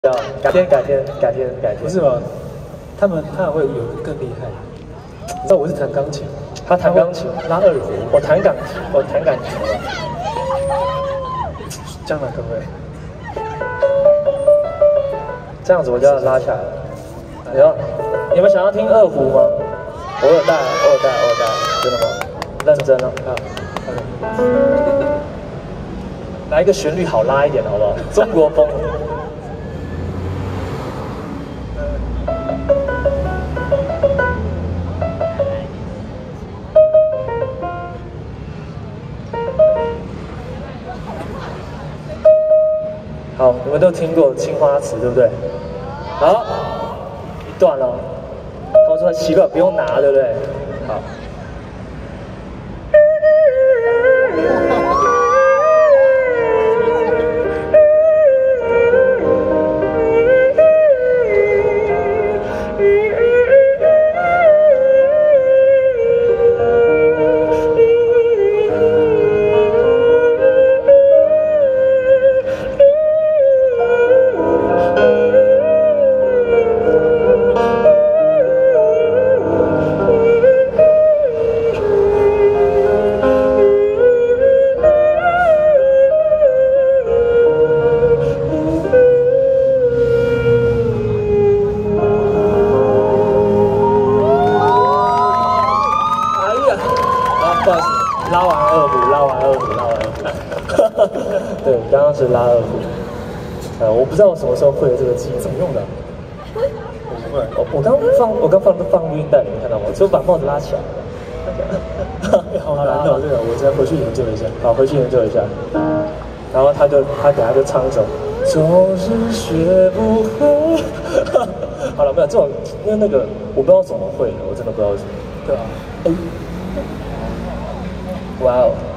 改天。 不是吧？他们会有更厉害。你知道我是弹钢琴， 他弹钢琴， 拉二胡， 我弹钢琴了。 将来可不可以？ 这样子我就要拉起来了。你们想要听二胡吗？我有带，真的吗？认真了啊！来一个旋律好拉一点，好不好？中国风。好，你们都听过《青花瓷》，对不对？好，一段了。他们说奇怪，不用拿，对不对？好。拉完二胡，对，刚刚是拉二胡。我不知道我什么时候会了这个技， 怎么用的？ 我刚放录音带，你们看到吗？就把帽子拉起来。 好难的，这个我再回去研究一下。 好，回去研究一下。然后他等下就唱一首，总是学不会。好了，没有这种，因为那个我不知道怎么会的，我真的不知道为什么。 对啊。 哇哦！